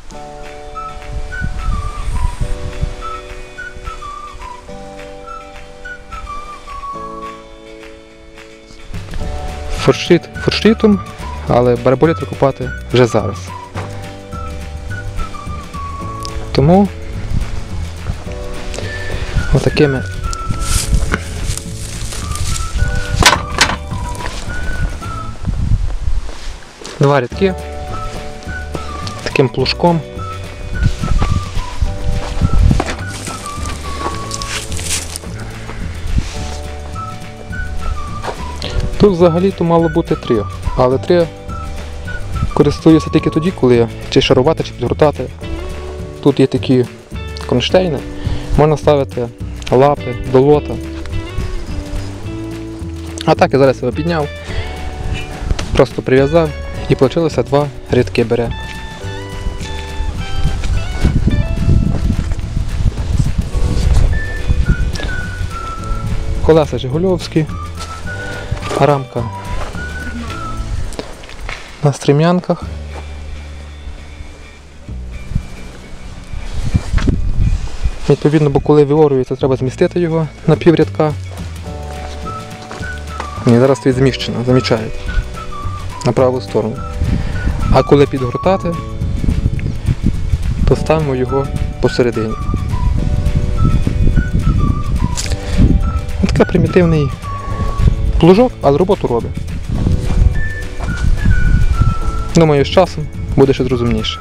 Фурштрітом, але бараболі треба купати вже зараз. Тому отакими два рядки, таким плужком. Тут взагалі-то мало бути 3, але 3 користуюся тільки тоді, коли чи шарувати, чи підгортати. Тут є такі кронштейни, можна ставити лапи, долота. А так я зараз його підняв, просто прив'язав і вийшло 2 рядки бере. Колеса жигульовські, рамка на стрім'янках. Відповідно, бо коли виорюється, треба змістити його на піврядка. І зараз стоїть зміщено, замічають, на праву сторону. А коли підгортати, то ставимо його посередині. Ось такий примітивний плужок, але роботу робить. Думаю, з часом буде щось розумніше.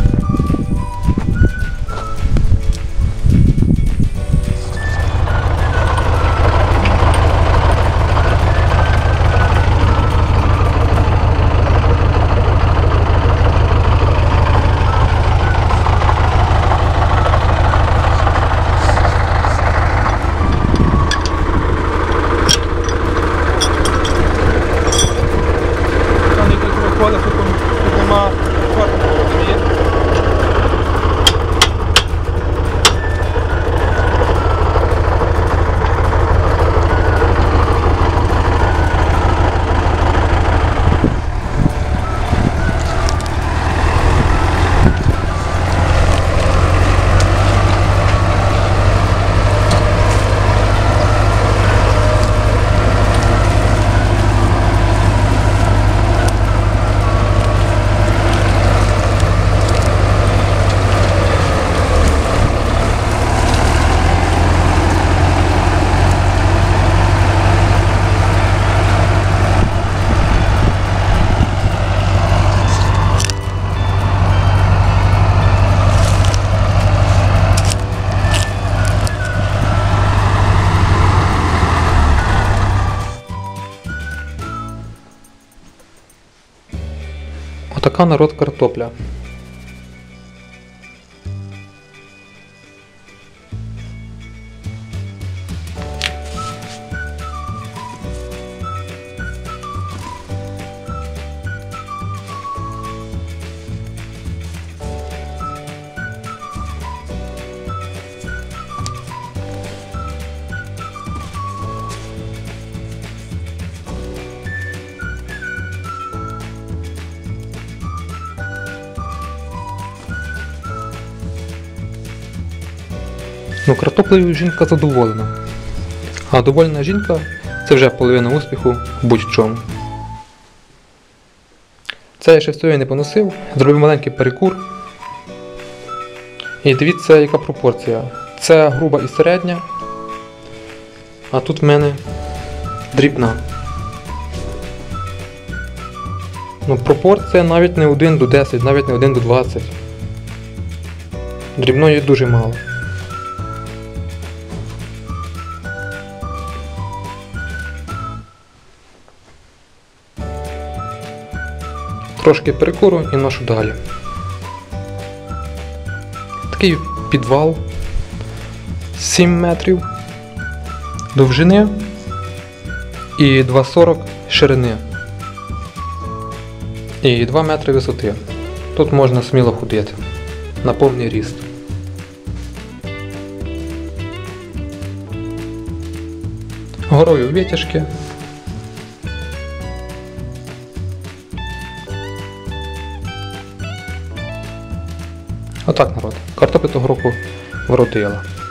Отака народ картопля. Ну, картоплею жінка задоволена. А довольна жінка – це вже половина успіху будь-чому. Це я ще всього не поносив, зробив маленький перекур. І дивіться, яка пропорція. Це груба і середня, а тут в мене дрібна. Ну, пропорція навіть не 1 до 10, навіть не 1 до 20. Дрібної дуже мало. Трошки перекуру і ношу далі. Такий підвал 7 метрів довжини і 2,40 ширини. І 2 метри висоти. Тут можна сміло ходити на повний ріст. Горою витяжки. Отак, народ. Картопля того року вродила.